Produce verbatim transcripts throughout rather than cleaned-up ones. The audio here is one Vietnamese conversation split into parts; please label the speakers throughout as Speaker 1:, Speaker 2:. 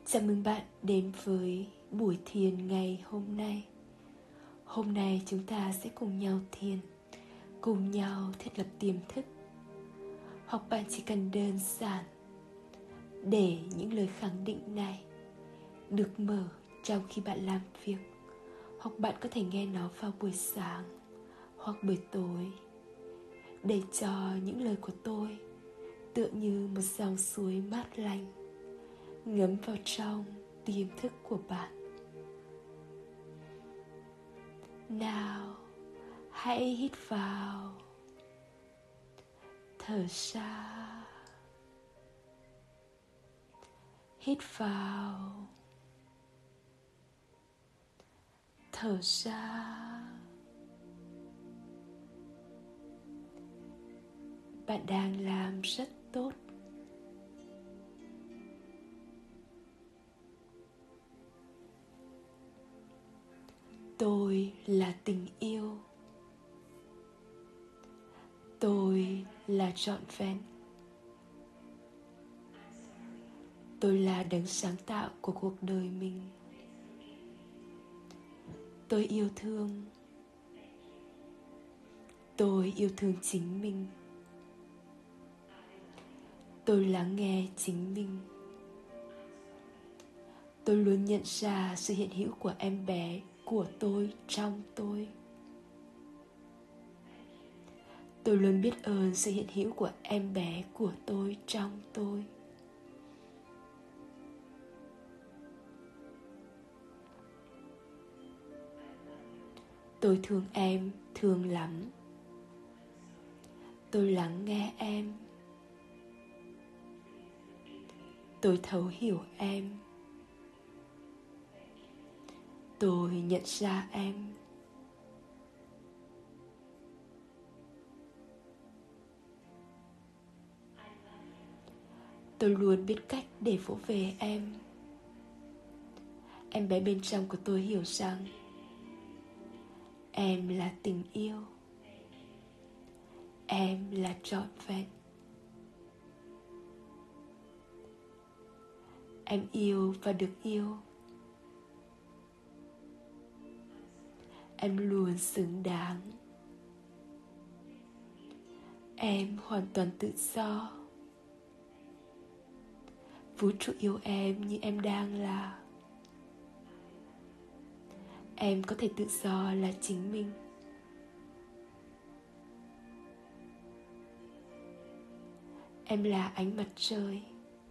Speaker 1: Chào mừng bạn đến với buổi thiền ngày hôm nay. Hôm nay chúng ta sẽ cùng nhau thiền, cùng nhau thiết lập tiềm thức. Hoặc bạn chỉ cần đơn giản để những lời khẳng định này được mở trong khi bạn làm việc. Hoặc bạn có thể nghe nó vào buổi sáng hoặc buổi tối, để cho những lời của tôi tựa như một dòng suối mát lành ngấm vào trong tiềm thức của bạn. Nào, hãy hít vào, thở ra, hít vào, thở ra. Bạn đang làm rất tốt. Tôi là tình yêu. Tôi là trọn vẹn. Tôi là đấng sáng tạo của cuộc đời mình. Tôi yêu thương. Tôi yêu thương chính mình. Tôi lắng nghe chính mình. Tôi luôn nhận ra sự hiện hữu của em bé của tôi trong tôi. Tôi luôn biết ơn sự hiện hữu của em bé của tôi trong tôi. Tôi thương em, thương lắm. Tôi lắng nghe em. Tôi thấu hiểu em. Tôi nhận ra em. Tôi luôn biết cách để vỗ về em. Em bé bên trong của tôi hiểu rằng em là tình yêu. Em là trọn vẹn. Em yêu và được yêu. Em luôn xứng đáng. Em hoàn toàn tự do. Vũ trụ yêu em như em đang là. Em có thể tự do là chính mình. Em là ánh mặt trời.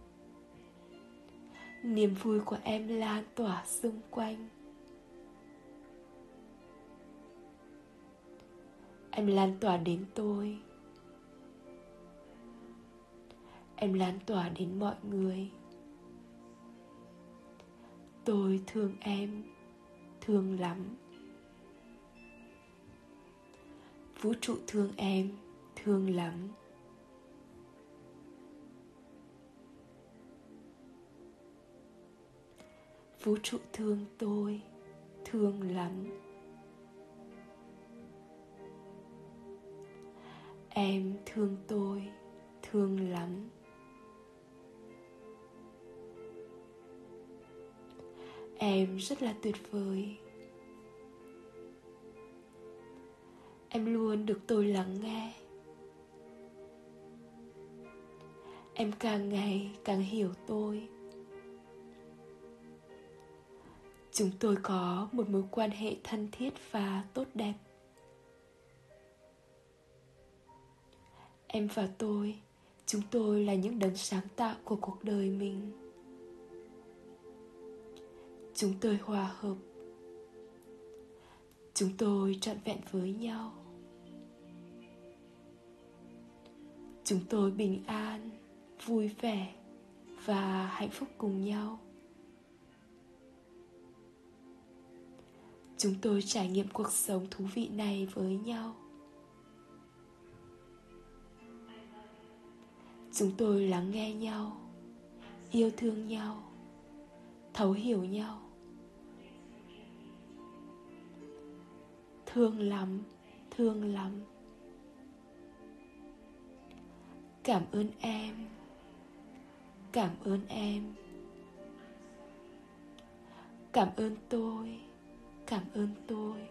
Speaker 1: Niềm vui của em lan tỏa xung quanh. Em lan tỏa đến tôi. Em lan tỏa đến mọi người. Tôi thương em, thương lắm. Vũ trụ thương em, thương lắm. Vũ trụ thương tôi, thương lắm. Em thương tôi, thương lắm. Em rất là tuyệt vời. Em luôn được tôi lắng nghe. Em càng ngày càng hiểu tôi. Chúng tôi có một mối quan hệ thân thiết và tốt đẹp. Em và tôi, chúng tôi là những đấng sáng tạo của cuộc đời mình. Chúng tôi hòa hợp. Chúng tôi trọn vẹn với nhau. Chúng tôi bình an, vui vẻ và hạnh phúc cùng nhau. Chúng tôi trải nghiệm cuộc sống thú vị này với nhau. Chúng tôi lắng nghe nhau, yêu thương nhau, thấu hiểu nhau. Thương lắm, thương lắm. Cảm ơn em. Cảm ơn em. Cảm ơn tôi, cảm ơn tôi.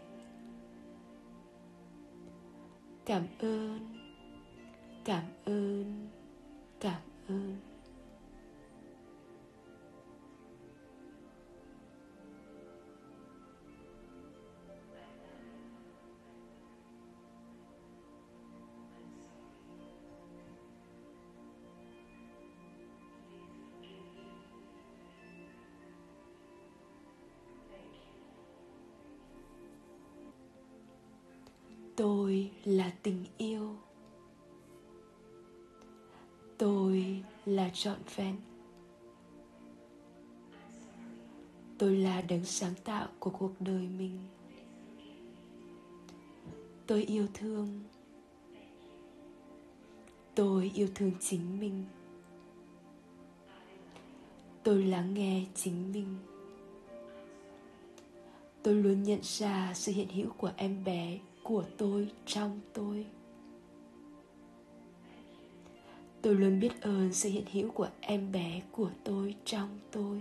Speaker 1: Cảm ơn, cảm ơn, cảm ơn. Tôi là tình yêu. Tôi là trọn vẹn. Tôi là đấng sáng tạo của cuộc đời mình. Tôi yêu thương. Tôi yêu thương chính mình. Tôi lắng nghe chính mình. Tôi luôn nhận ra sự hiện hữu của em bé của tôi trong tôi. Tôi luôn biết ơn sự hiện hữu của em bé của tôi trong tôi.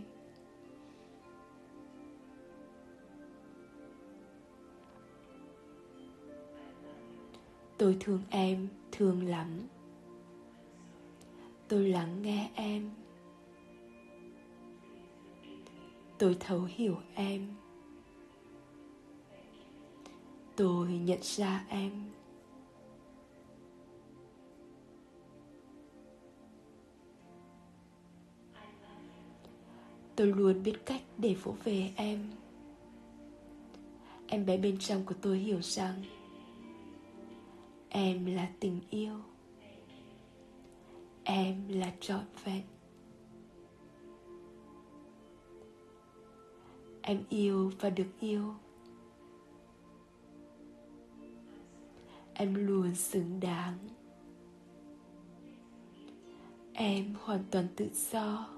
Speaker 1: Tôi thương em, thương lắm. Tôi lắng nghe em. Tôi thấu hiểu em. Tôi nhận ra em. Tôi luôn biết cách để vỗ về em. Em bé bên trong của tôi hiểu rằng em là tình yêu. Em là trọn vẹn. Em yêu và được yêu. Em luôn xứng đáng. Em hoàn toàn tự do.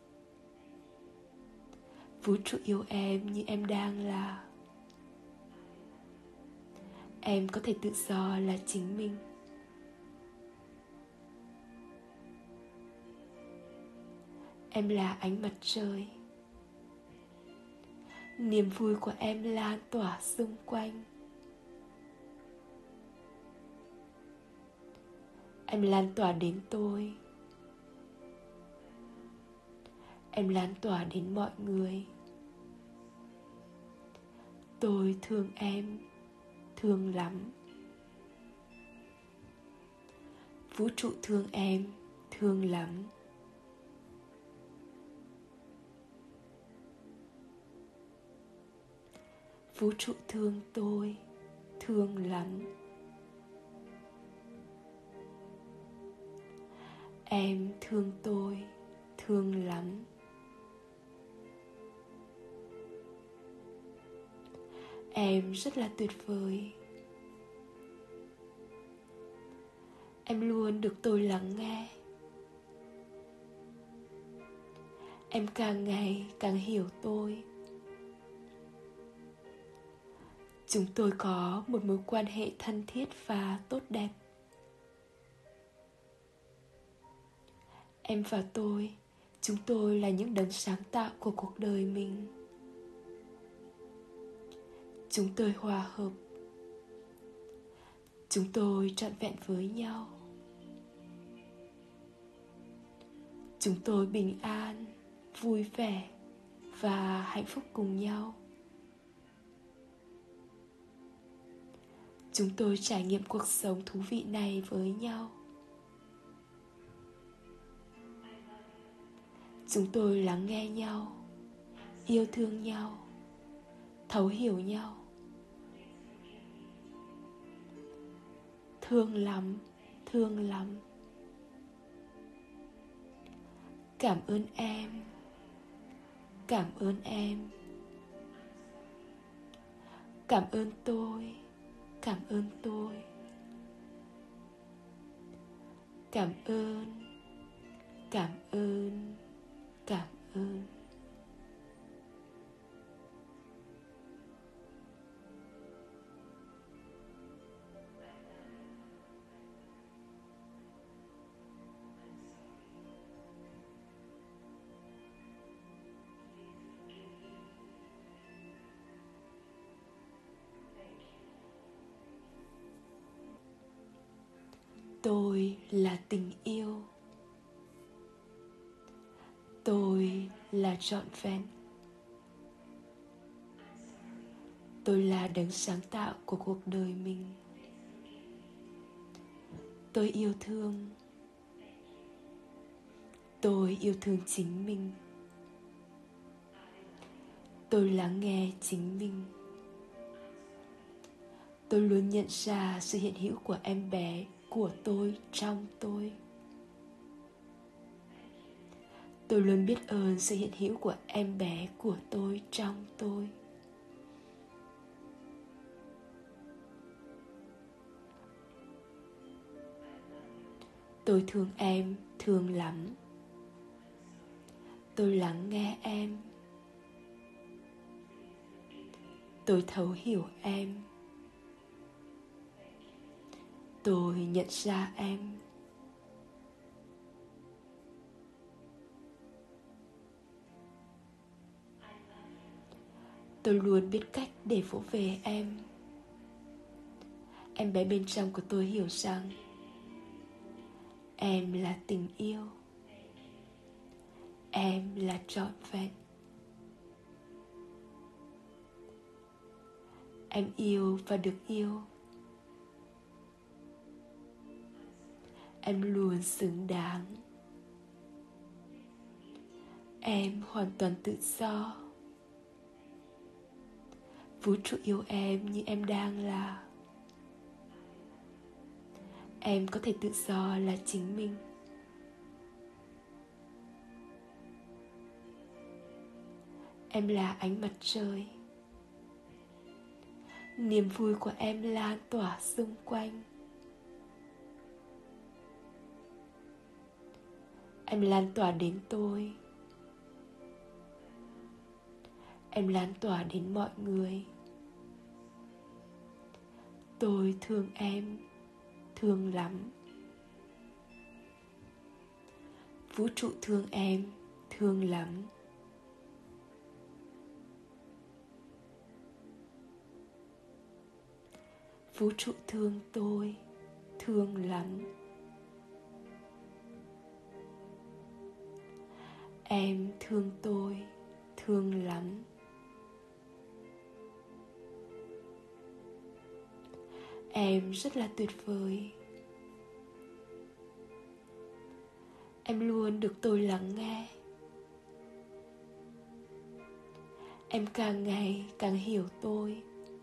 Speaker 1: Vũ trụ yêu em như em đang là. Em có thể tự do là chính mình. Em là ánh mặt trời. Niềm vui của em lan tỏa xung quanh. Em lan tỏa đến tôi. Em lan tỏa đến mọi người. Tôi thương em, thương lắm. Vũ trụ thương em, thương lắm. Vũ trụ thương tôi, thương lắm. Em thương tôi, thương lắm. Em rất là tuyệt vời. Em luôn được tôi lắng nghe. Em càng ngày càng hiểu tôi. Chúng tôi có một mối quan hệ thân thiết và tốt đẹp. Em và tôi, chúng tôi là những đấng sáng tạo của cuộc đời mình. Chúng tôi hòa hợp. Chúng tôi trọn vẹn với nhau. Chúng tôi bình an, vui vẻ và hạnh phúc cùng nhau. Chúng tôi trải nghiệm cuộc sống thú vị này với nhau. Chúng tôi lắng nghe nhau, yêu thương nhau, thấu hiểu nhau. Thương lắm, thương lắm. Cảm ơn em. Cảm ơn em. Cảm ơn tôi. Cảm ơn tôi. Cảm ơn. Cảm ơn. Cảm ơn. Tôi là tình yêu. Tôi là trọn vẹn. Tôi là đấng sáng tạo của cuộc đời mình. Tôi yêu thương. Tôi yêu thương chính mình. Tôi lắng nghe chính mình. Tôi luôn nhận ra sự hiện hữu của em bé của tôi trong tôi. Tôi luôn biết ơn sự hiện hữu của em bé của tôi trong tôi. Tôi thương em, thương lắm. Tôi lắng nghe em. Tôi thấu hiểu em. Tôi nhận ra em. Tôi luôn biết cách để vỗ về em. Em bé bên trong của tôi hiểu rằng em là tình yêu. Em là trọn vẹn. Em yêu và được yêu. Em luôn xứng đáng. Em hoàn toàn tự do. Vũ trụ yêu em như em đang là. Em có thể tự do là chính mình. Em là ánh mặt trời. Niềm vui của em lan tỏa xung quanh. Em lan tỏa đến tôi. Em lan tỏa đến mọi người. Tôi thương em, thương lắm. Vũ trụ thương em, thương lắm. Vũ trụ thương tôi, thương lắm. Em thương tôi, thương lắm. Em rất là tuyệt vời. Em luôn được tôi lắng nghe. Em càng ngày càng hiểu tôi.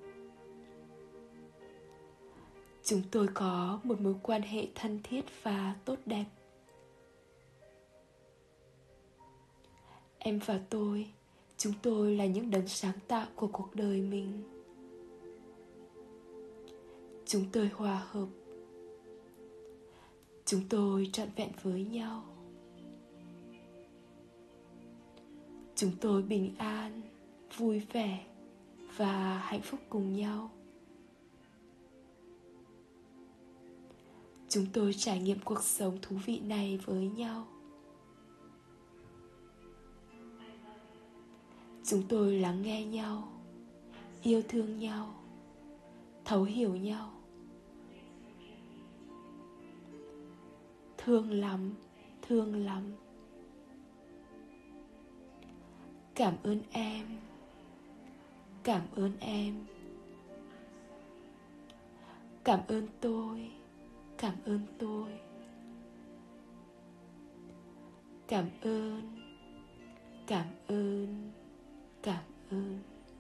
Speaker 1: Chúng tôi có một mối quan hệ thân thiết và tốt đẹp. Em và tôi, chúng tôi là những đấng sáng tạo của cuộc đời mình. Chúng tôi hòa hợp. Chúng tôi trọn vẹn với nhau. Chúng tôi bình an, vui vẻ và hạnh phúc cùng nhau. Chúng tôi trải nghiệm cuộc sống thú vị này với nhau. Chúng tôi lắng nghe nhau, yêu thương nhau, thấu hiểu nhau. Thương lắm, thương lắm. Cảm ơn em. Cảm ơn em. Cảm ơn tôi. Cảm ơn tôi. Cảm ơn. Cảm ơn. Cảm ơn.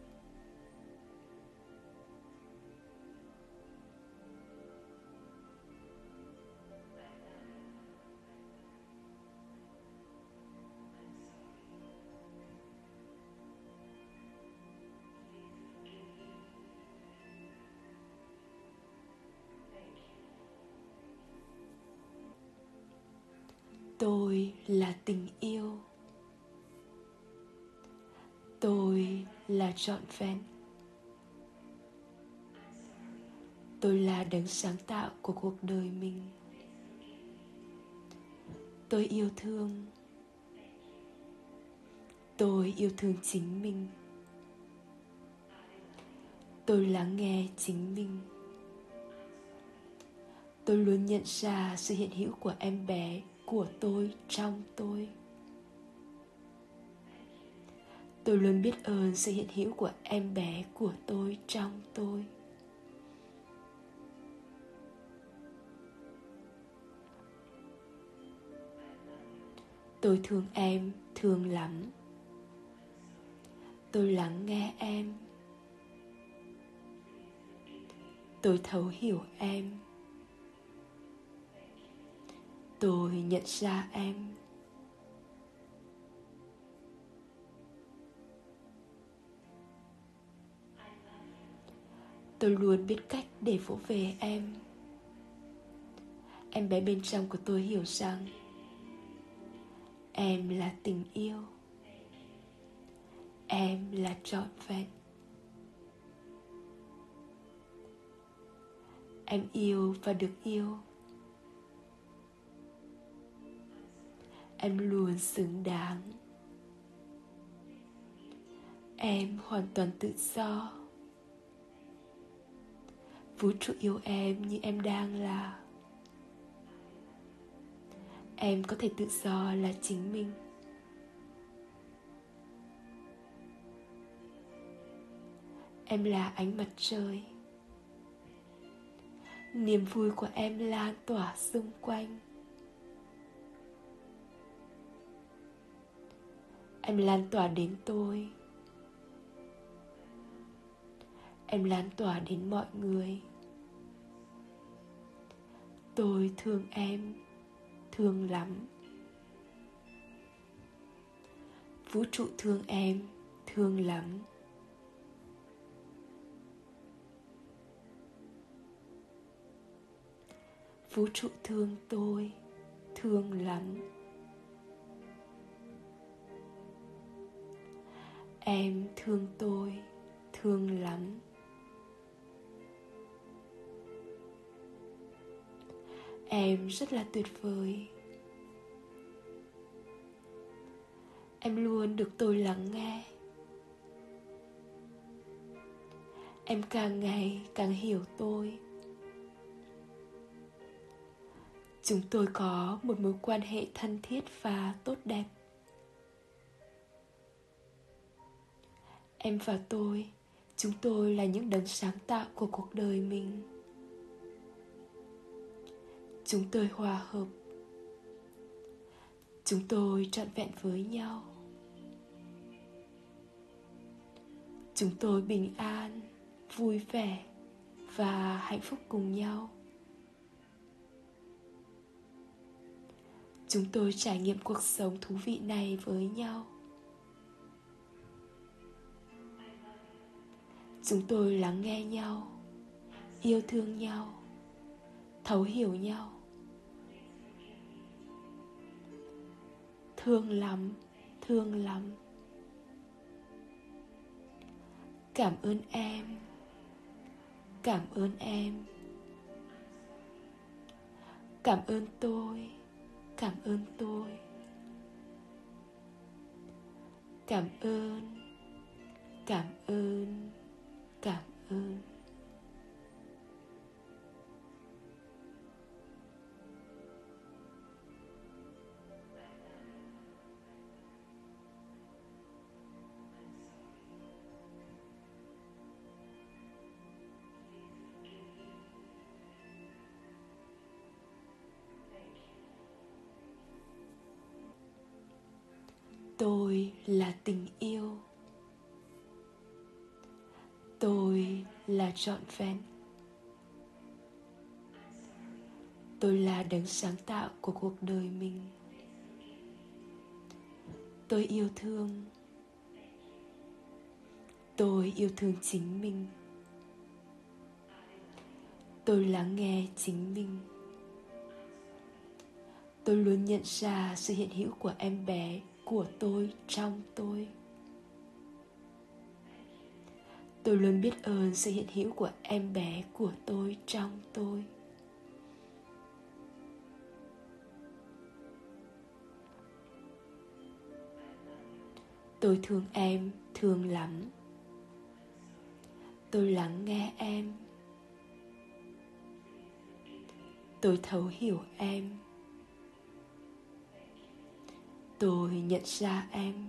Speaker 1: Tôi là tình yêu. Tôi là trọn vẹn. Tôi là đấng sáng tạo của cuộc đời mình. Tôi yêu thương. Tôi yêu thương chính mình. Tôi lắng nghe chính mình. Tôi luôn nhận ra sự hiện hữu của em bé của tôi trong tôi. Tôi luôn biết ơn sự hiện hữu của em bé của tôi trong tôi. Tôi thương em, thương lắm. Tôi lắng nghe em. Tôi thấu hiểu em. Tôi nhận ra em. Tôi luôn biết cách để vỗ về em. Em bé bên trong của tôi hiểu rằng em là tình yêu. Em là trọn vẹn. Em yêu và được yêu. Em luôn xứng đáng. Em hoàn toàn tự do. Vũ trụ yêu em như em đang là. Em có thể tự do là chính mình. Em là ánh mặt trời. Niềm vui của em lan tỏa xung quanh. Em lan tỏa đến tôi. Em lan tỏa đến mọi người. Tôi thương em, thương lắm. Vũ trụ thương em, thương lắm. Vũ trụ thương tôi, thương lắm. Em thương tôi, thương lắm. Em rất là tuyệt vời. Em luôn được tôi lắng nghe. Em càng ngày càng hiểu tôi. Chúng tôi có một mối quan hệ thân thiết và tốt đẹp. Em và tôi, chúng tôi là những đấng sáng tạo của cuộc đời mình. Chúng tôi hòa hợp. Chúng tôi trọn vẹn với nhau. Chúng tôi bình an, vui vẻ và hạnh phúc cùng nhau. Chúng tôi trải nghiệm cuộc sống thú vị này với nhau. Chúng tôi lắng nghe nhau, yêu thương nhau, thấu hiểu nhau. Thương lắm, thương lắm. Cảm ơn em. Cảm ơn em. Cảm ơn tôi. Cảm ơn tôi. Cảm ơn. Cảm ơn. Cảm ơn. Tôi là tình yêu. Tôi là trọn vẹn. Tôi là đấng sáng tạo của cuộc đời mình. Tôi yêu thương. Tôi yêu thương chính mình. Tôi lắng nghe chính mình. Tôi luôn nhận ra sự hiện hữu của em bé của tôi trong tôi. Tôi luôn biết ơn sự hiện hữu của em bé của tôi trong tôi. Tôi thương em, thương lắm. Tôi lắng nghe em. Tôi thấu hiểu em. Tôi nhận ra em.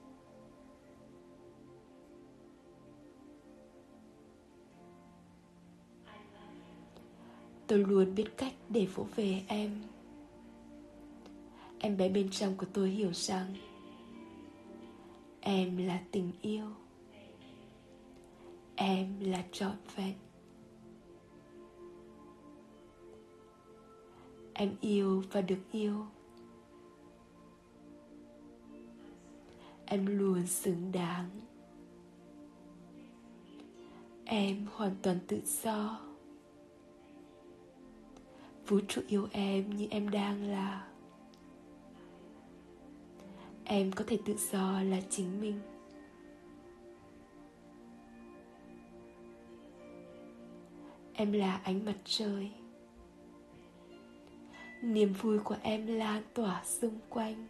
Speaker 1: Tôi luôn biết cách để vỗ về em. Em bé bên trong của tôi hiểu rằng em là tình yêu. Em là trọn vẹn. Em yêu và được yêu. Em luôn xứng đáng. Em hoàn toàn tự do. Vũ trụ yêu em như em đang là. Em có thể tự do là chính mình. Em là ánh mặt trời. Niềm vui của em lan tỏa xung quanh.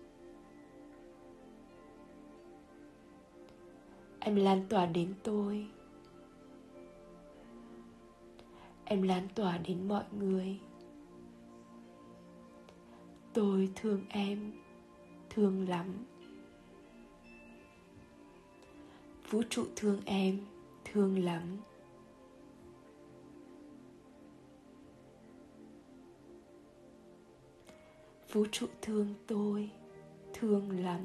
Speaker 1: Em lan tỏa đến tôi. Em lan tỏa đến mọi người. Tôi thương em, thương lắm. Vũ trụ thương em, thương lắm. Vũ trụ thương tôi, thương lắm.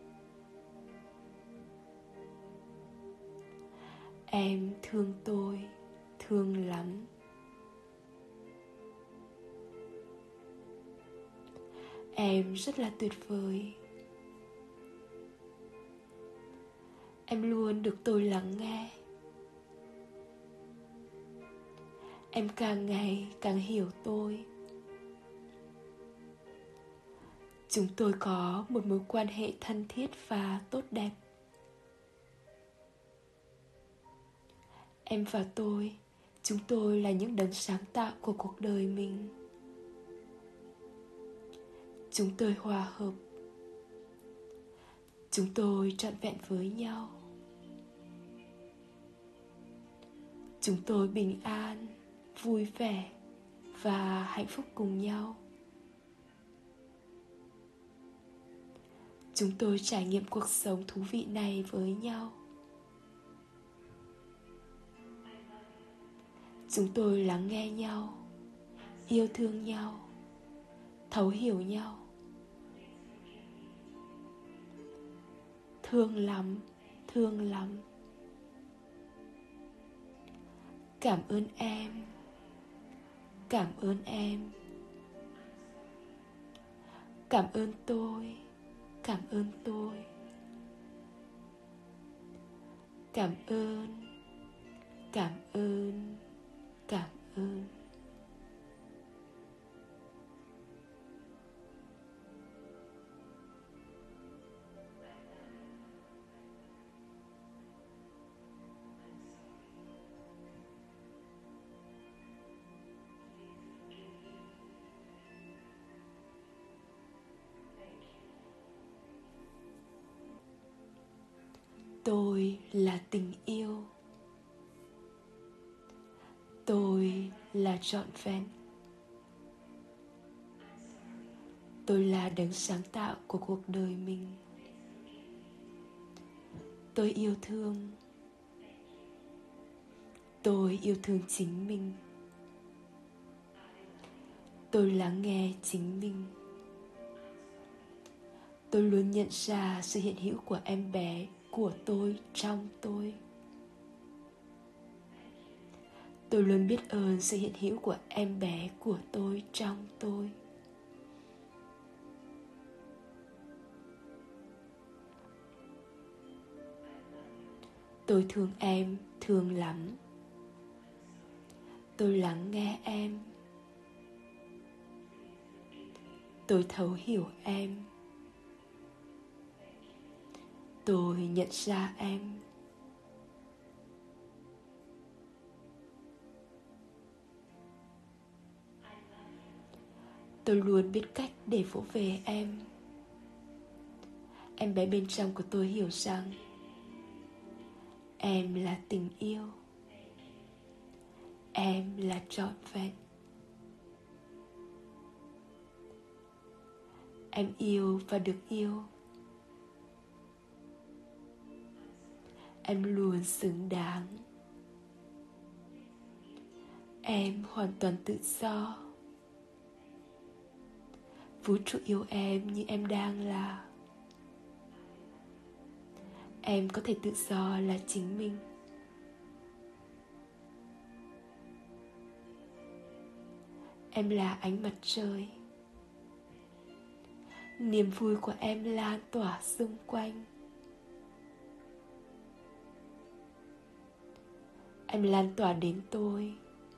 Speaker 1: Em thương tôi, thương lắm. Em rất là tuyệt vời. Em luôn được tôi lắng nghe. Em càng ngày càng hiểu tôi. Chúng tôi có một mối quan hệ thân thiết và tốt đẹp. Em và tôi, chúng tôi là những đấng sáng tạo của cuộc đời mình. Chúng tôi hòa hợp. Chúng tôi trọn vẹn với nhau. Chúng tôi bình an, vui vẻ và hạnh phúc cùng nhau. Chúng tôi trải nghiệm cuộc sống thú vị này với nhau. Chúng tôi lắng nghe nhau, yêu thương nhau, thấu hiểu nhau. Thương lắm, thương lắm. Cảm ơn em. Cảm ơn em. Cảm ơn tôi. Cảm ơn tôi. Cảm ơn. Cảm ơn. Cảm ơn. Tôi là tình yêu. Tôi là trọn vẹn. Tôi là đấng sáng tạo của cuộc đời mình. Tôi yêu thương. Tôi yêu thương chính mình. Tôi lắng nghe chính mình. Tôi luôn nhận ra sự hiện hữu của em bé của tôi trong tôi. Tôi luôn biết ơn sự hiện hữu của em bé của tôi trong tôi. Tôi thương em, thương lắm. Tôi lắng nghe em. Tôi thấu hiểu em. Tôi nhận ra em. Tôi luôn biết cách để vỗ về em. Em bé bên trong của tôi hiểu rằng em là tình yêu. Em là trọn vẹn. Em yêu và được yêu. Em luôn xứng đáng. Em hoàn toàn tự do. Vũ trụ yêu em như em đang là. Em có thể tự do là chính mình. Em là ánh mặt trời. Niềm vui của em lan tỏa xung quanh. Em lan tỏa đến tôi.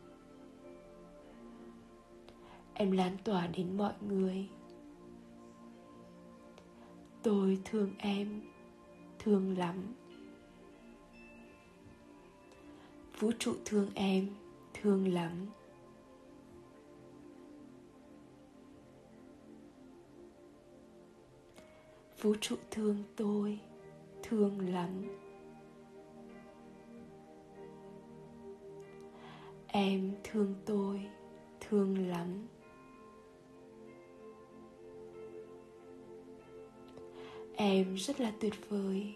Speaker 1: Em lan tỏa đến mọi người. Tôi thương em, thương lắm. Vũ trụ thương em, thương lắm. Vũ trụ thương tôi, thương lắm. Em thương tôi, thương lắm. Em rất là tuyệt vời.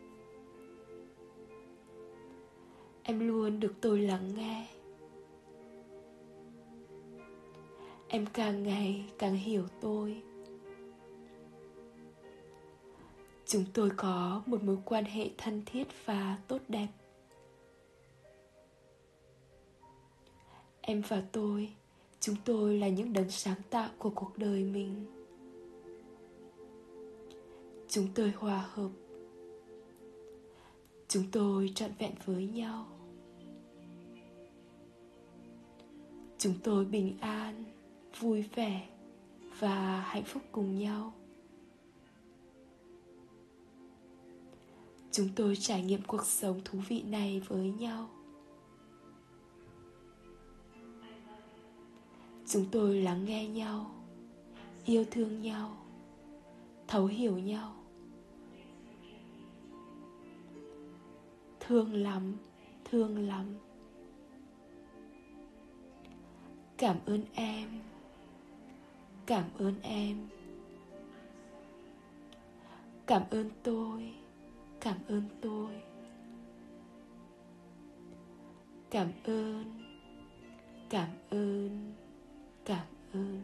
Speaker 1: Em luôn được tôi lắng nghe. Em càng ngày càng hiểu tôi. Chúng tôi có một mối quan hệ thân thiết và tốt đẹp. Em và tôi, chúng tôi là những đấng sáng tạo của cuộc đời mình. Chúng tôi hòa hợp. Chúng tôi trọn vẹn với nhau. Chúng tôi bình an, vui vẻ và hạnh phúc cùng nhau. Chúng tôi trải nghiệm cuộc sống thú vị này với nhau. Chúng tôi lắng nghe nhau, yêu thương nhau, thấu hiểu nhau. Thương lắm, thương lắm. Cảm ơn em. Cảm ơn em. Cảm ơn tôi. Cảm ơn tôi. Cảm ơn. Cảm ơn. Cảm ơn.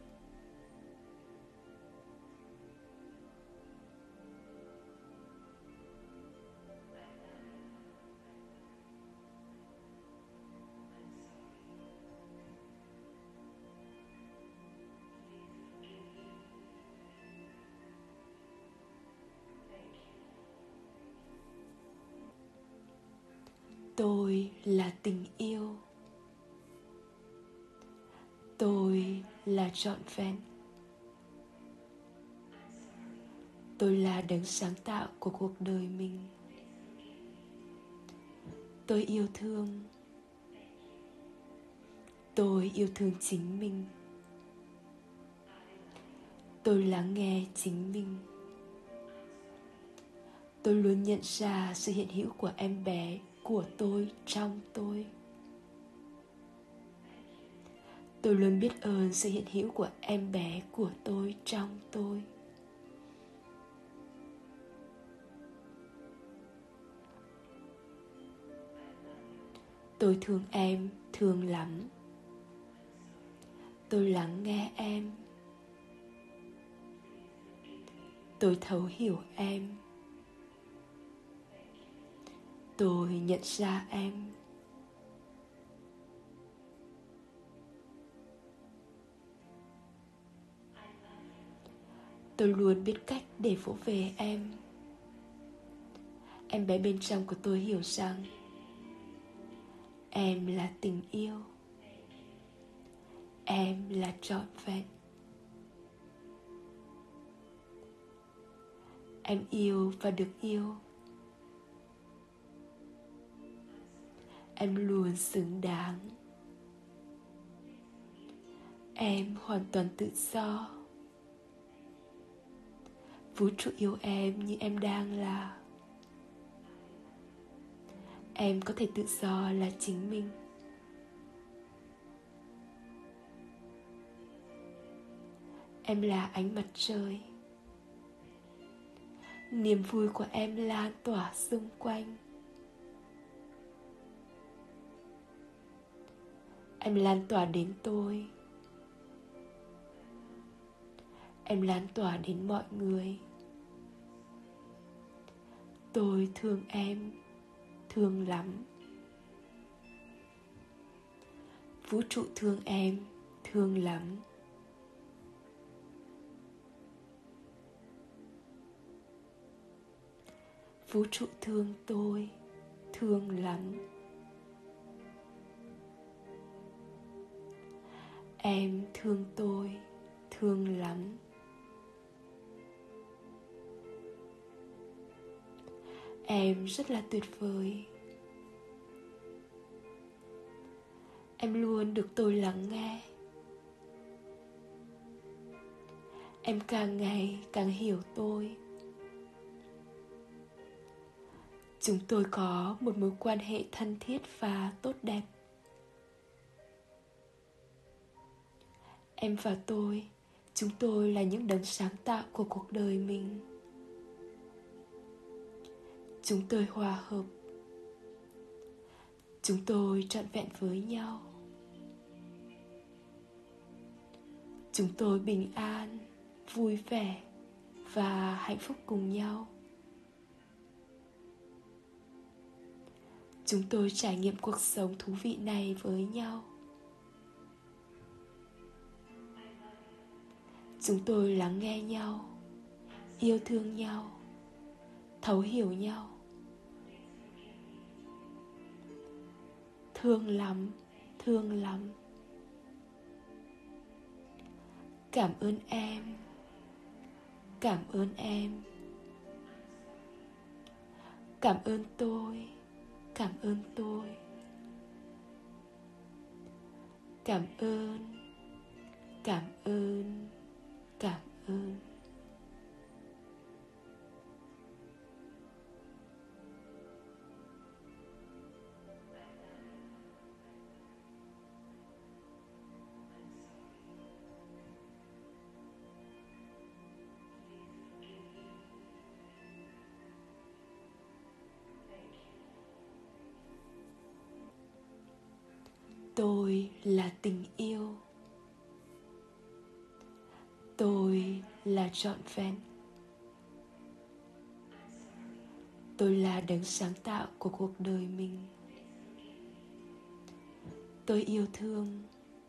Speaker 1: Tôi là tình yêu. Tôi là trọn vẹn. Tôi là đấng sáng tạo của cuộc đời mình. Tôi yêu thương. Tôi yêu thương chính mình. Tôi lắng nghe chính mình. Tôi luôn nhận ra sự hiện hữu của em bé của tôi trong tôi. Tôi luôn biết ơn sự hiện hữu của em bé của tôi trong tôi. Tôi thương em, thương lắm. Tôi lắng nghe em. Tôi thấu hiểu em. Tôi nhận ra em. Tôi luôn biết cách để vỗ về em. Em bé bên trong của tôi hiểu rằng em là tình yêu. Em là trọn vẹn. Em yêu và được yêu. Em luôn xứng đáng. Em hoàn toàn tự do. Vũ trụ yêu em như em đang là. Em có thể tự do là chính mình. Em là ánh mặt trời. Niềm vui của em lan tỏa xung quanh. Em lan tỏa đến tôi. Em lan tỏa đến mọi người. Tôi thương em, thương lắm. Vũ trụ thương em, thương lắm. Vũ trụ thương tôi, thương lắm. Em thương tôi, thương lắm. Em rất là tuyệt vời. Em luôn được tôi lắng nghe. Em càng ngày càng hiểu tôi. Chúng tôi có một mối quan hệ thân thiết và tốt đẹp. Em và tôi, chúng tôi là những đấng sáng tạo của cuộc đời mình. Chúng tôi hòa hợp. Chúng tôi trọn vẹn với nhau. Chúng tôi bình an, vui vẻ và hạnh phúc cùng nhau. Chúng tôi trải nghiệm cuộc sống thú vị này với nhau. Chúng tôi lắng nghe nhau, yêu thương nhau, thấu hiểu nhau. Thương lắm, thương lắm. Cảm ơn em. Cảm ơn em. Cảm ơn tôi. Cảm ơn tôi. Cảm ơn. Cảm ơn. Cảm ơn. Tôi là tình yêu. Tôi là trọn vẹn. Tôi là đấng sáng tạo của cuộc đời mình. Tôi yêu thương.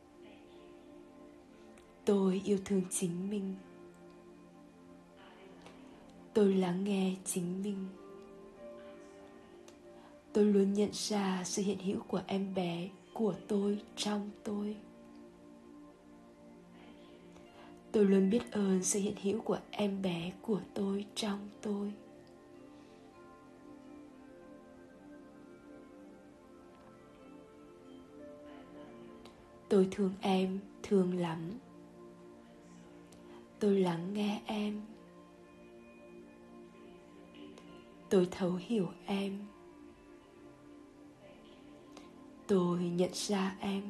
Speaker 1: Tôi yêu thương chính mình. Tôi lắng nghe chính mình. Tôi luôn nhận ra sự hiện hữu của em bé của tôi trong tôi. Tôi luôn biết ơn sự hiện hữu của em bé của tôi trong tôi. Tôi thương em, thương lắm. Tôi lắng nghe em. Tôi thấu hiểu em. Tôi nhận ra em.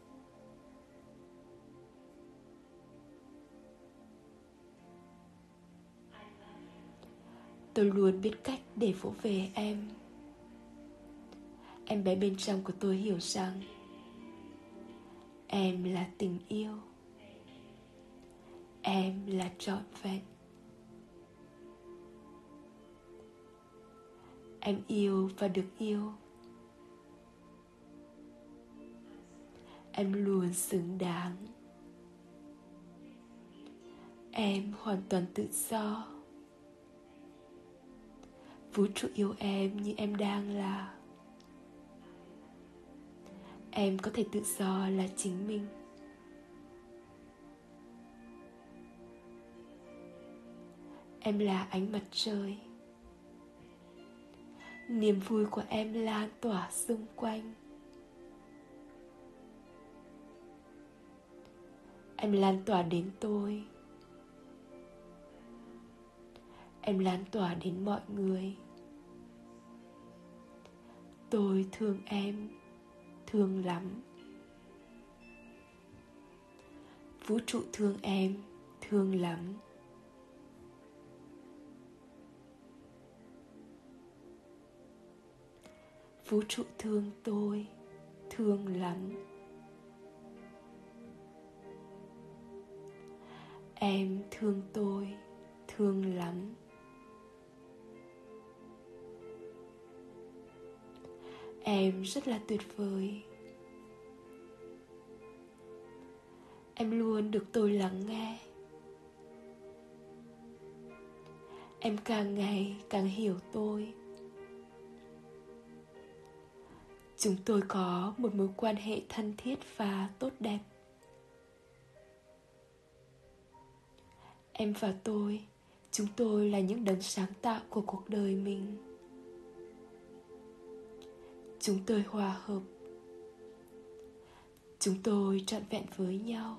Speaker 1: Tôi luôn biết cách để vỗ về em. Em bé bên trong của tôi hiểu rằng em là tình yêu. Em là trọn vẹn. Em yêu và được yêu. Em luôn xứng đáng. Em hoàn toàn tự do. Vũ trụ yêu em như em đang là. Em có thể tự do là chính mình. Em là ánh mặt trời. Niềm vui của em lan tỏa xung quanh. Em lan tỏa đến tôi. Em lan tỏa đến mọi người. Tôi thương em, thương lắm. Vũ trụ thương em, thương lắm. Vũ trụ thương tôi, thương lắm. Em thương tôi, thương lắm. Em rất là tuyệt vời. Em luôn được tôi lắng nghe. Em càng ngày càng hiểu tôi. Chúng tôi có một mối quan hệ thân thiết và tốt đẹp. Em và tôi, chúng tôi là những đấng sáng tạo của cuộc đời mình. Chúng tôi hòa hợp. Chúng tôi trọn vẹn với nhau.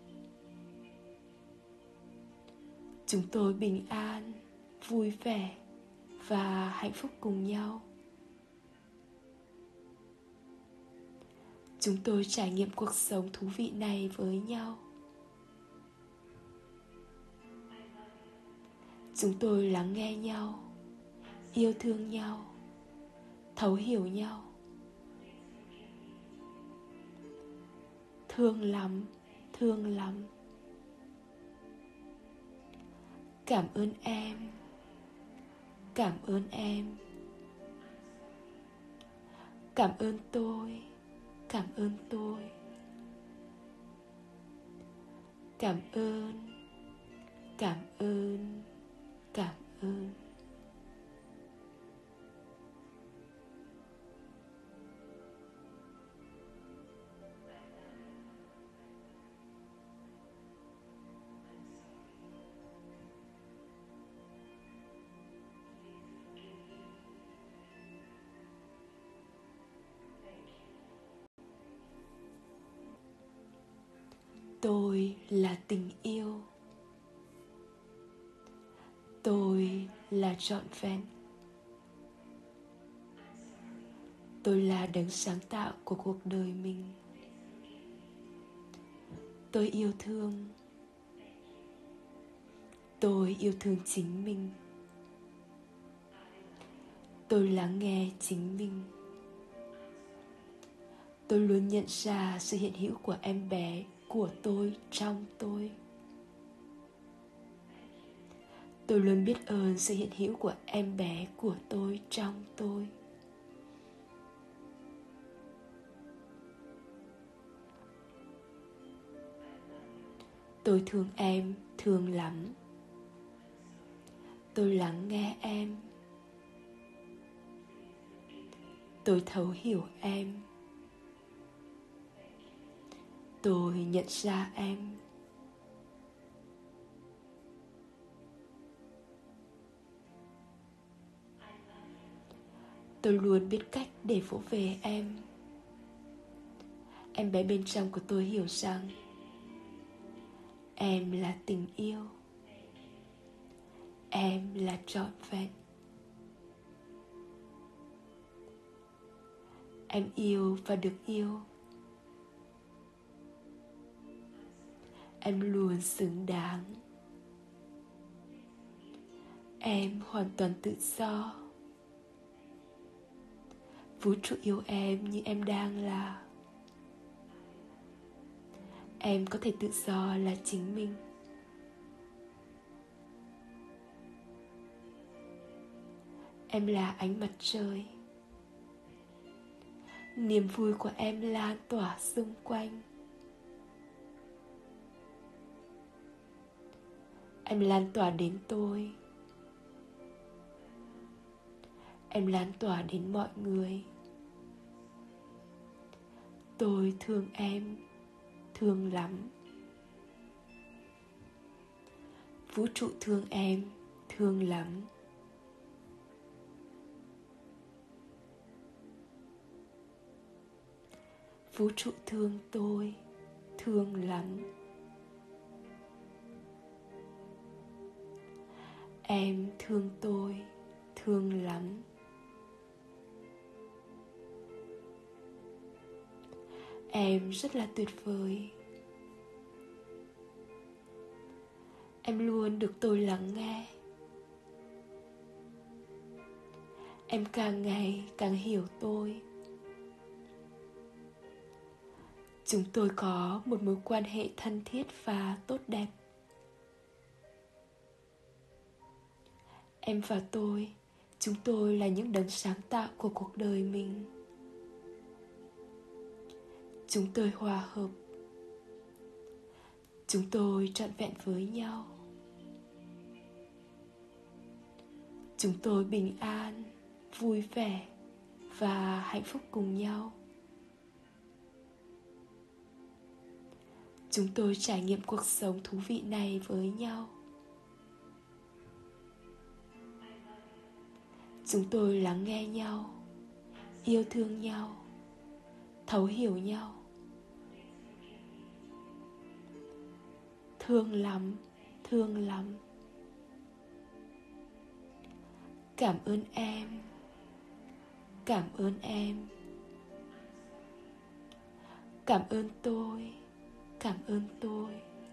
Speaker 1: Chúng tôi bình an, vui vẻ và hạnh phúc cùng nhau. Chúng tôi trải nghiệm cuộc sống thú vị này với nhau. Chúng tôi lắng nghe nhau, yêu thương nhau, thấu hiểu nhau. Thương lắm, thương lắm. Cảm ơn em. Cảm ơn em. Cảm ơn tôi. Cảm ơn tôi. Cảm ơn. Cảm ơn. Cảm ơn. Tôi là tình yêu. Tôi là trọn vẹn. Tôi là đấng sáng tạo của cuộc đời mình. Tôi yêu thương. Tôi yêu thương chính mình. Tôi lắng nghe chính mình. Tôi luôn nhận ra sự hiện hữu của em bé của tôi trong tôi. Tôi luôn biết ơn sự hiện hữu của em bé của tôi trong tôi. Tôi thương em, thương lắm. Tôi lắng nghe em. Tôi thấu hiểu em. Tôi nhận ra em. Tôi luôn biết cách để vỗ về em. Em bé bên trong của tôi hiểu rằng em là tình yêu. Em là trọn vẹn. Em yêu và được yêu. Em luôn xứng đáng. Em hoàn toàn tự do. Vũ trụ yêu em như em đang là. Em có thể tự do là chính mình. Em là ánh mặt trời. Niềm vui của em lan tỏa xung quanh. Em lan tỏa đến tôi. Em lan tỏa đến mọi người. Tôi thương em, thương lắm. Vũ trụ thương em, thương lắm. Vũ trụ thương tôi, thương lắm. Em thương tôi, thương lắm. Em rất là tuyệt vời. Em luôn được tôi lắng nghe. Em càng ngày càng hiểu tôi. Chúng tôi có một mối quan hệ thân thiết và tốt đẹp. Em và tôi, chúng tôi là những đấng sáng tạo của cuộc đời mình. Chúng tôi hòa hợp. Chúng tôi trọn vẹn với nhau. Chúng tôi bình an, vui vẻ và hạnh phúc cùng nhau. Chúng tôi trải nghiệm cuộc sống thú vị này với nhau. Chúng tôi lắng nghe nhau, yêu thương nhau, thấu hiểu nhau. Thương lắm, thương lắm. Cảm ơn em. Cảm ơn em. Cảm ơn tôi. Cảm ơn tôi.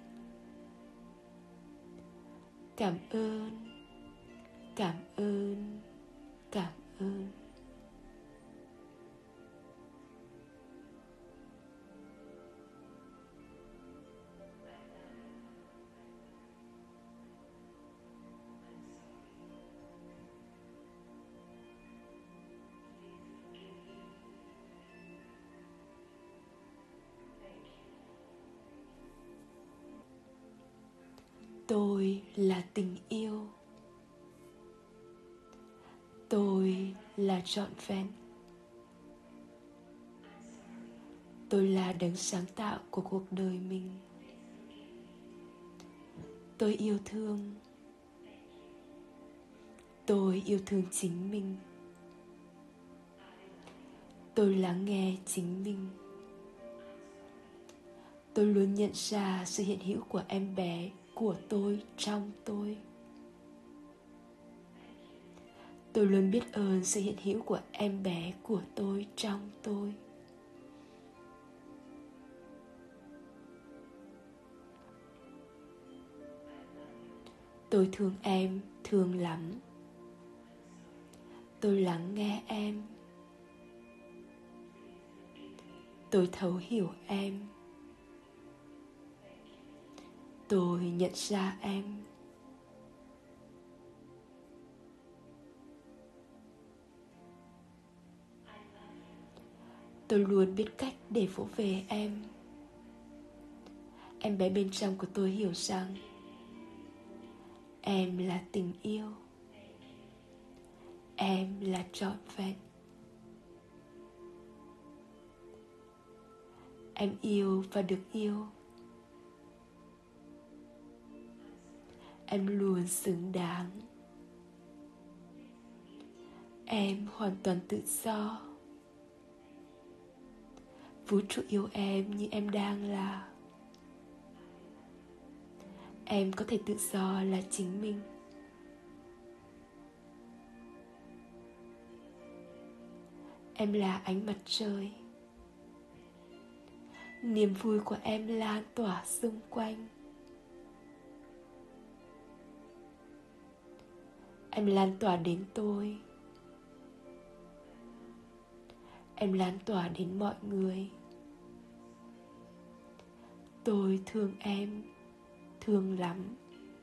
Speaker 1: Cảm ơn. Cảm ơn. Cảm ơn. Tôi là tình yêu. Tôi là trọn vẹn. Tôi là đấng sáng tạo của cuộc đời mình. Tôi yêu thương. Tôi yêu thương chính mình. Tôi lắng nghe chính mình. Tôi luôn nhận ra sự hiện hữu của em bé của tôi trong tôi. Tôi luôn biết ơn sự hiện hữu của em bé của tôi trong tôi. Tôi thương em, thương lắm. Tôi lắng nghe em. Tôi thấu hiểu em. Tôi nhận ra em. Tôi luôn biết cách để vỗ về em. Em bé bên trong của tôi hiểu rằng em là tình yêu. Em là trọn vẹn. Em yêu và được yêu. Em luôn xứng đáng. Em hoàn toàn tự do. Vũ trụ yêu em như em đang là. Em có thể tự do là chính mình. Em là ánh mặt trời. Niềm vui của em lan tỏa xung quanh. Em lan tỏa đến tôi. Em lan tỏa đến mọi người. Tôi thương em, thương lắm.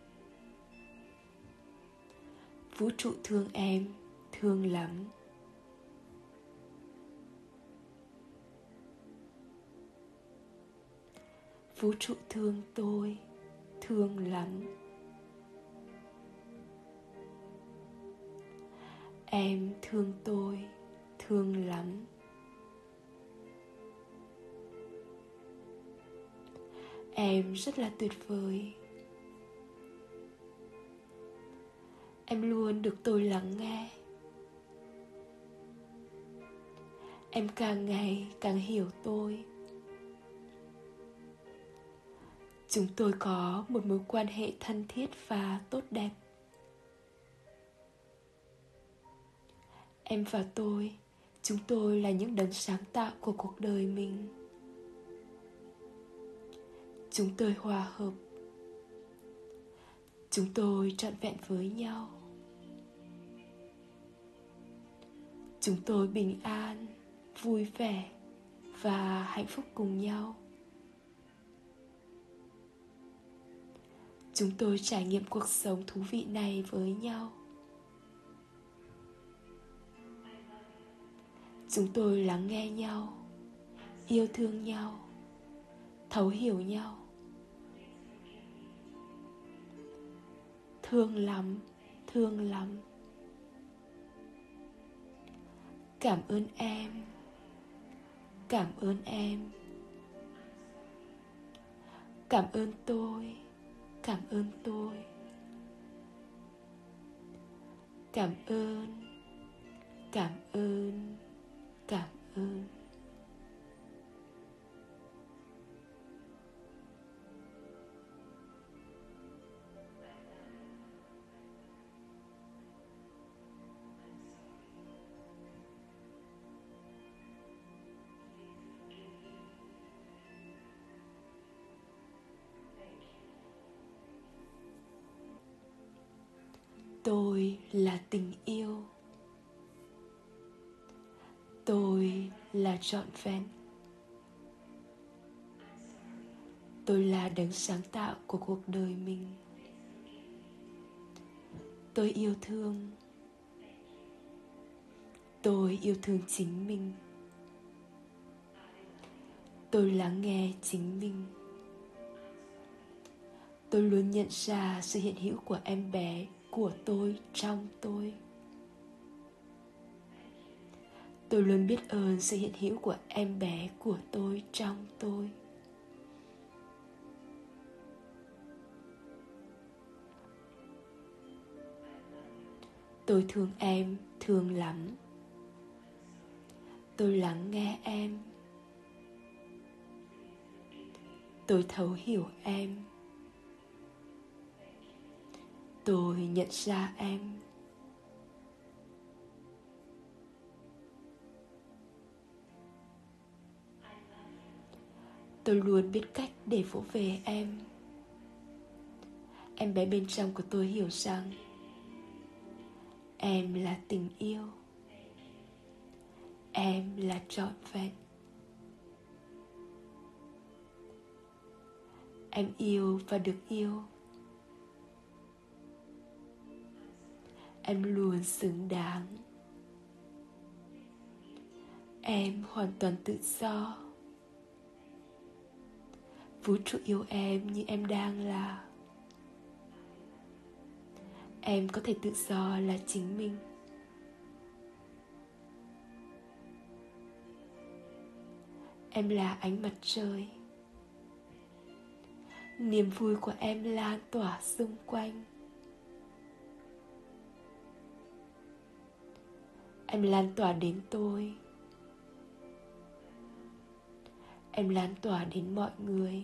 Speaker 1: Vũ trụ thương em, thương lắm. Vũ trụ thương tôi, thương lắm. Em thương tôi, thương lắm. Em rất là tuyệt vời. Em luôn được tôi lắng nghe. Em càng ngày càng hiểu tôi. Chúng tôi có một mối quan hệ thân thiết và tốt đẹp. Em và tôi, chúng tôi là những đấng sáng tạo của cuộc đời mình. Chúng tôi hòa hợp. Chúng tôi trọn vẹn với nhau. Chúng tôi bình an, vui vẻ và hạnh phúc cùng nhau. Chúng tôi trải nghiệm cuộc sống thú vị này với nhau. Chúng tôi lắng nghe nhau, yêu thương nhau, thấu hiểu nhau. Thương lắm, thương lắm. Cảm ơn em, cảm ơn em. Cảm ơn tôi, cảm ơn tôi. Cảm ơn, cảm ơn, cảm ơn. Tôi là tình yêu. Tôi là trọn vẹn. Tôi là đấng sáng tạo của cuộc đời mình. Tôi yêu thương. Tôi yêu thương chính mình. Tôi lắng nghe chính mình. Tôi luôn nhận ra sự hiện hữu của em bé của tôi trong tôi. Tôi luôn biết ơn sự hiện hữu của em bé của tôi trong tôi. Tôi thương em, thương lắm. Tôi lắng nghe em. Tôi thấu hiểu em. Tôi nhận ra em. Tôi luôn biết cách để vỗ về em. Em bé bên trong của tôi hiểu rằng em là tình yêu. Em là trọn vẹn. Em yêu và được yêu. Em luôn xứng đáng. Em hoàn toàn tự do. Vũ trụ yêu em như em đang là. Em có thể tự do là chính mình. Em là ánh mặt trời. Niềm vui của em lan tỏa xung quanh. Em lan tỏa đến tôi. Em lan tỏa đến mọi người.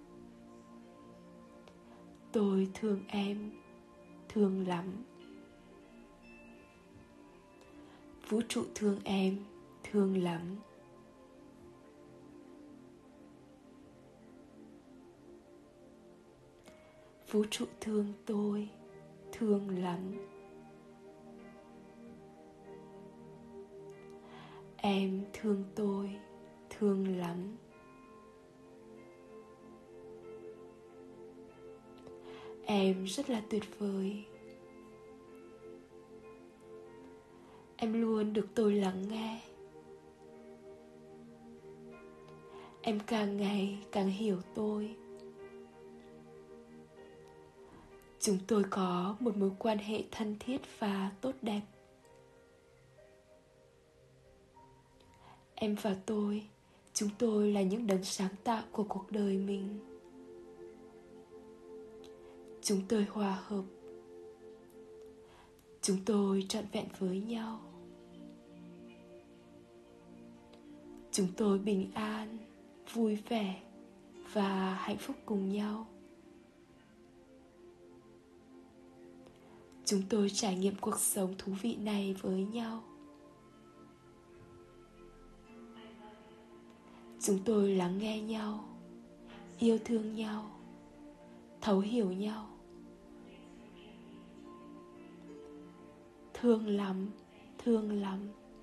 Speaker 1: Tôi thương em, thương lắm. Vũ trụ thương em, thương lắm. Vũ trụ thương tôi, thương lắm. Em thương tôi, thương lắm. Em rất là tuyệt vời. Em luôn được tôi lắng nghe. Em càng ngày càng hiểu tôi. Chúng tôi có một mối quan hệ thân thiết và tốt đẹp. Em và tôi, chúng tôi là những đấng sáng tạo của cuộc đời mình. Chúng tôi hòa hợp. Chúng tôi trọn vẹn với nhau. Chúng tôi bình an, vui vẻ và hạnh phúc cùng nhau. Chúng tôi trải nghiệm cuộc sống thú vị này với nhau. Chúng tôi lắng nghe nhau, yêu thương nhau, thấu hiểu nhau. thương lắm, thương lắm.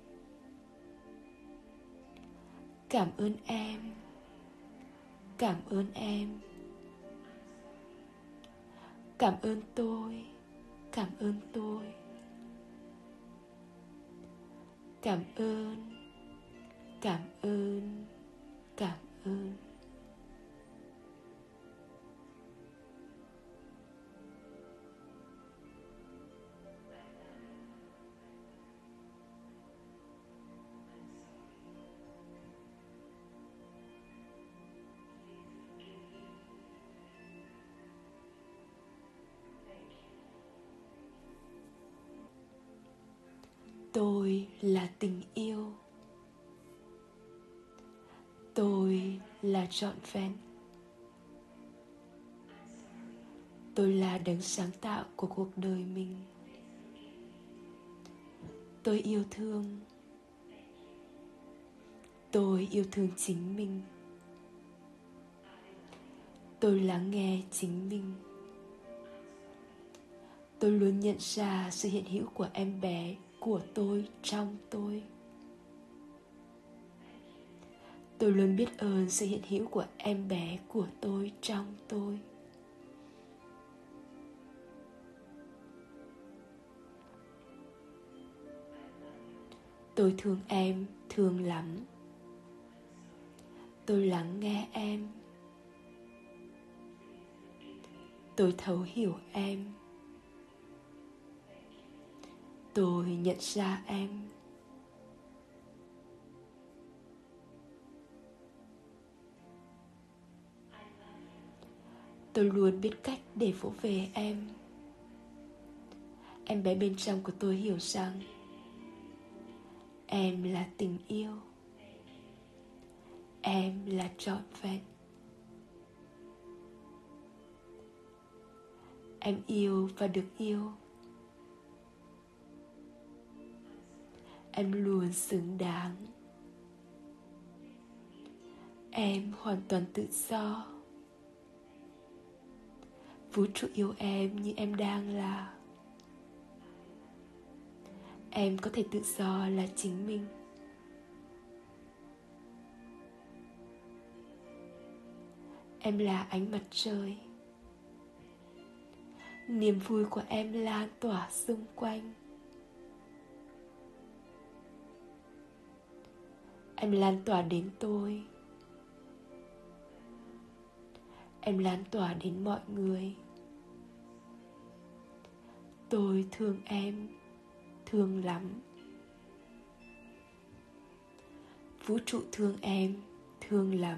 Speaker 1: Cảm ơn em, cảm ơn em. Cảm ơn tôi, cảm ơn tôi. Cảm ơn, cảm ơn, cảm ơn. Tôi là tình yêu. Tôi là trọn vẹn. Tôi là đấng sáng tạo của cuộc đời mình. Tôi yêu thương. Tôi yêu thương chính mình. Tôi lắng nghe chính mình. Tôi luôn nhận ra sự hiện hữu của em bé của tôi trong tôi. Tôi luôn biết ơn sự hiện hữu của em bé của tôi trong tôi. Tôi thương em, thương lắm. Tôi lắng nghe em. Tôi thấu hiểu em. Tôi nhận ra em. Tôi luôn biết cách để vỗ về em. Em bé bên trong của tôi hiểu rằng em là tình yêu. Em là trọn vẹn. Em yêu và được yêu. Em luôn xứng đáng. Em hoàn toàn tự do. Vũ trụ yêu em như em đang là. Em có thể tự do là chính mình. Em là ánh mặt trời. Niềm vui của em lan tỏa xung quanh. Em lan tỏa đến tôi. Em lan tỏa đến mọi người. Tôi thương em, thương lắm. Vũ trụ thương em, thương lắm.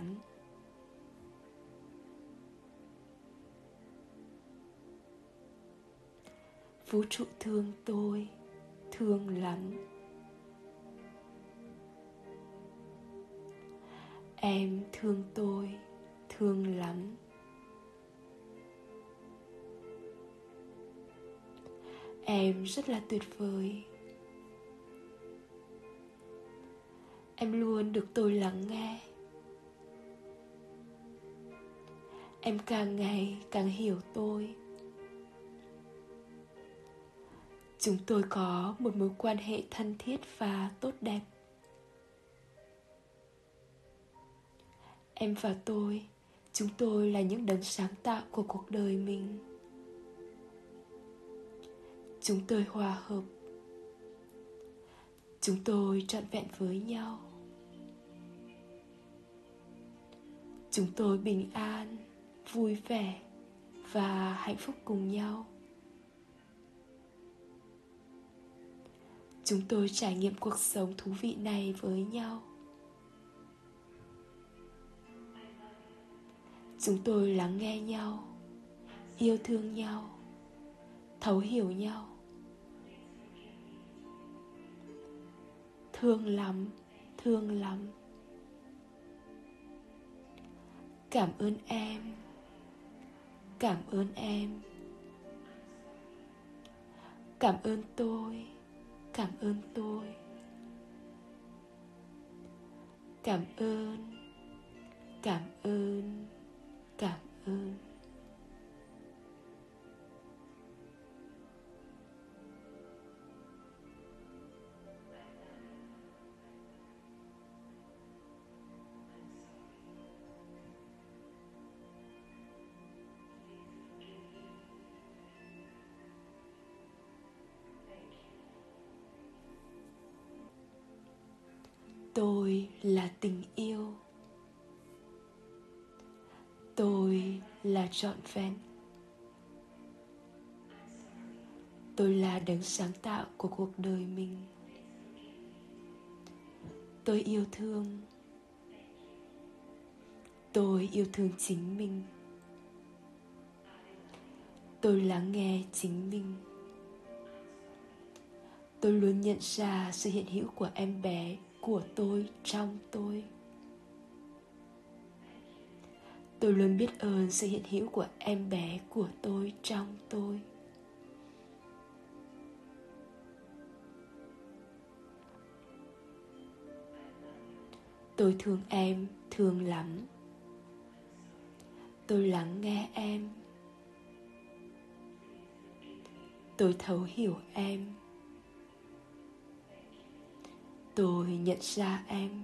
Speaker 1: Vũ trụ thương tôi, thương lắm. Em thương tôi, thương lắm. Em rất là tuyệt vời. Em luôn được tôi lắng nghe. Em càng ngày càng hiểu tôi. Chúng tôi có một mối quan hệ thân thiết và tốt đẹp. Em và tôi, chúng tôi là những đấng sáng tạo của cuộc đời mình. Chúng tôi hòa hợp. Chúng tôi trọn vẹn với nhau. Chúng tôi bình an, vui vẻ và hạnh phúc cùng nhau. Chúng tôi trải nghiệm cuộc sống thú vị này với nhau. Chúng tôi lắng nghe nhau, yêu thương nhau, thấu hiểu nhau. Thương lắm, thương lắm. Cảm ơn em, cảm ơn em. Cảm ơn tôi, cảm ơn tôi. Cảm ơn, cảm ơn, cảm ơn. Tôi là tình yêu. Tôi là trọn vẹn. Tôi là đấng sáng tạo của cuộc đời mình. Tôi yêu thương. Tôi yêu thương chính mình. Tôi lắng nghe chính mình. Tôi luôn nhận ra sự hiện hữu của em bé của tôi trong tôi. Tôi luôn biết ơn sự hiện hữu của em bé của tôi trong tôi. Tôi thương em, thương lắm. Tôi lắng nghe em. Tôi thấu hiểu em. Tôi nhận ra em.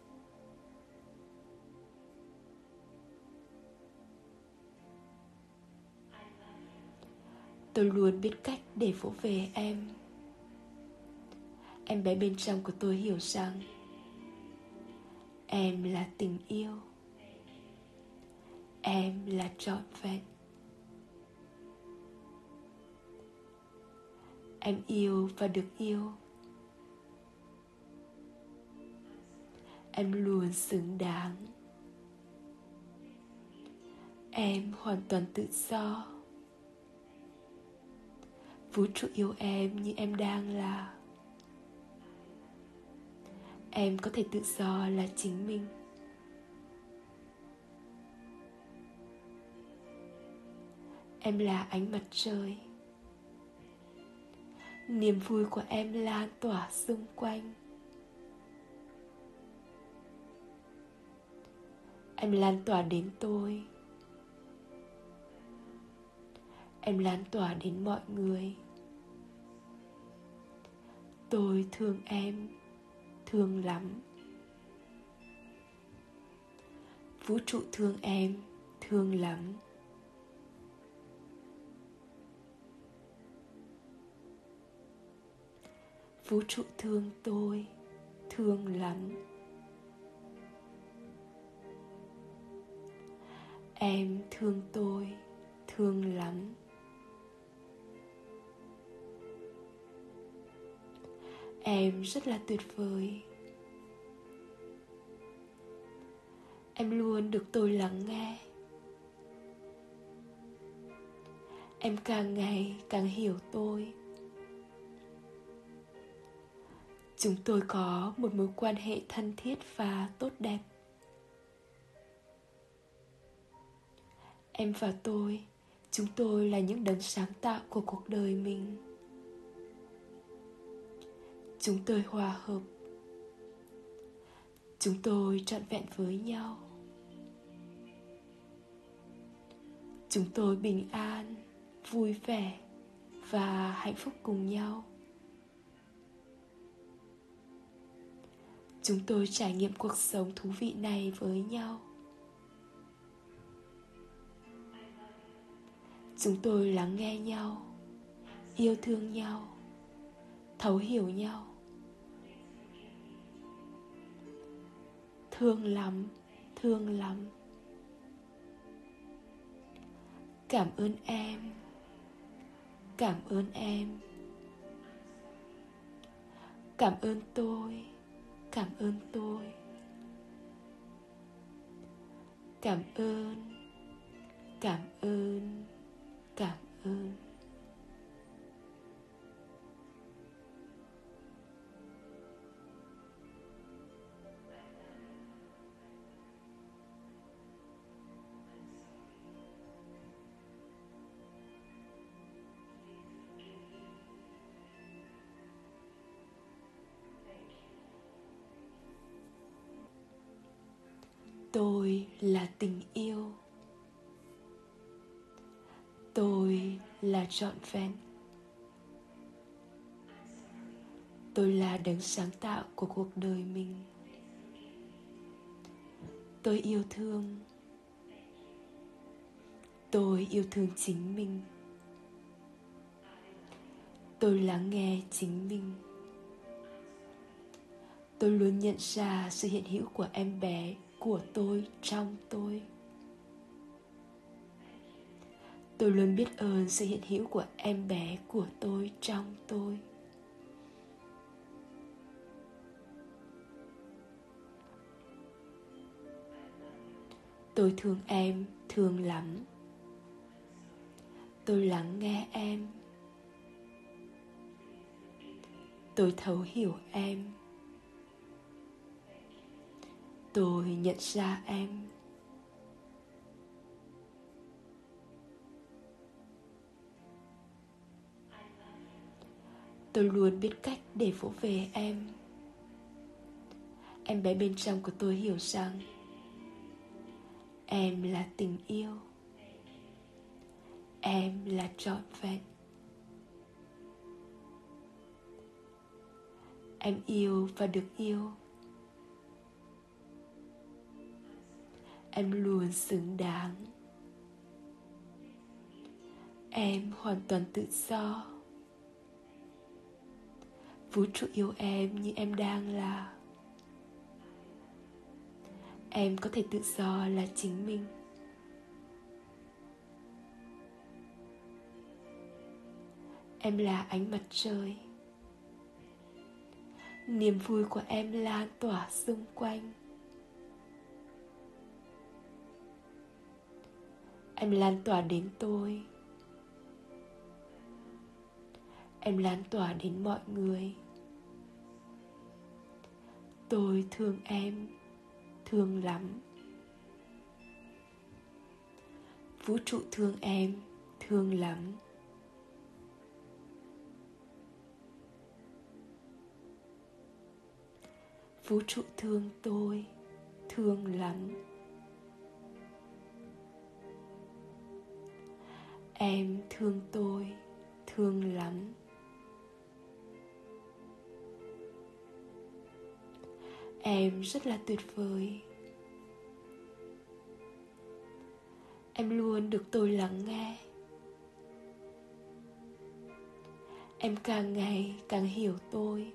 Speaker 1: Tôi luôn biết cách để vỗ về em. Em bé bên trong của tôi hiểu rằng em là tình yêu. Em là trọn vẹn. Em yêu và được yêu. Em luôn xứng đáng. Em hoàn toàn tự do. Vũ trụ yêu em như em đang là. Em có thể tự do là chính mình. Em là ánh mặt trời. Niềm vui của em lan tỏa xung quanh. Em lan tỏa đến tôi. Em lan tỏa đến mọi người. Tôi thương em, thương lắm. Vũ trụ thương em, thương lắm. Vũ trụ thương tôi, thương lắm. Em thương tôi, thương lắm. Em rất là tuyệt vời. Em luôn được tôi lắng nghe. Em càng ngày càng hiểu tôi. Chúng tôi có một mối quan hệ thân thiết và tốt đẹp. Em và tôi, chúng tôi là những đấng sáng tạo của cuộc đời mình. Chúng tôi hòa hợp. Chúng tôi trọn vẹn với nhau. Chúng tôi bình an, vui vẻ và hạnh phúc cùng nhau. Chúng tôi trải nghiệm cuộc sống thú vị này với nhau. Chúng tôi lắng nghe nhau, yêu thương nhau, thấu hiểu nhau. Thương lắm, thương lắm. Cảm ơn em. Cảm ơn em. Cảm ơn tôi. Cảm ơn tôi. Cảm ơn. Cảm ơn. Cảm ơn. Tôi là tình yêu. Tôi là trọn vẹn. Tôi là đấng sáng tạo của cuộc đời mình. Tôi yêu thương. Tôi yêu thương chính mình. Tôi lắng nghe chính mình. Tôi luôn nhận ra sự hiện hữu của em bé của tôi trong tôi. Tôi luôn biết ơn sự hiện hữu của em bé của tôi trong tôi. Tôi thương em, thương lắm. Tôi lắng nghe em. Tôi thấu hiểu em. Tôi nhận ra em. Tôi luôn biết cách để vỗ về em. Em bé bên trong của tôi hiểu rằng em là tình yêu. Em là trọn vẹn. Em yêu và được yêu. Em luôn xứng đáng. Em hoàn toàn tự do. Vũ trụ yêu em như em đang là. Em có thể tự do là chính mình. Em là ánh mặt trời. Niềm vui của em lan tỏa xung quanh. Em lan tỏa đến tôi. Em lan tỏa đến mọi người. Tôi thương em, thương lắm. Vũ trụ thương em, thương lắm. Vũ trụ thương tôi, thương lắm. Em thương tôi, thương lắm. Em rất là tuyệt vời. Em luôn được tôi lắng nghe. Em càng ngày càng hiểu tôi.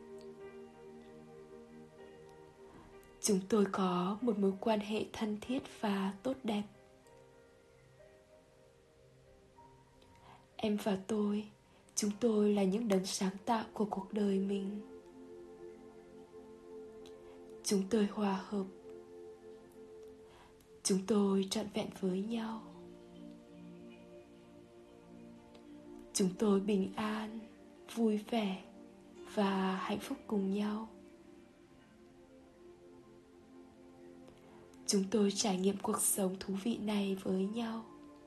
Speaker 1: Chúng tôi có một mối quan hệ thân thiết và tốt đẹp. Em và tôi, chúng tôi là những đấng sáng tạo của cuộc đời mình. Chúng tôi hòa hợp. Chúng tôi trọn vẹn với nhau. Chúng tôi bình an, vui vẻ và hạnh phúc cùng nhau. Chúng tôi trải nghiệm cuộc sống thú vị này với nhau.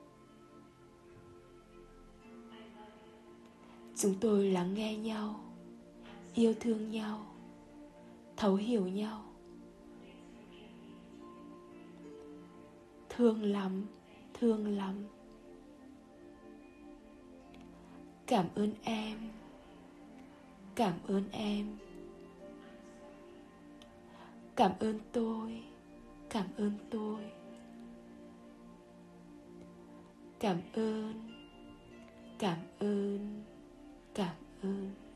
Speaker 1: Chúng tôi lắng nghe nhau, yêu thương nhau, thấu hiểu nhau. Thương lắm, thương lắm. Cảm ơn em. Cảm ơn em. Cảm ơn tôi. Cảm ơn tôi. Cảm ơn. Cảm ơn. Cảm ơn.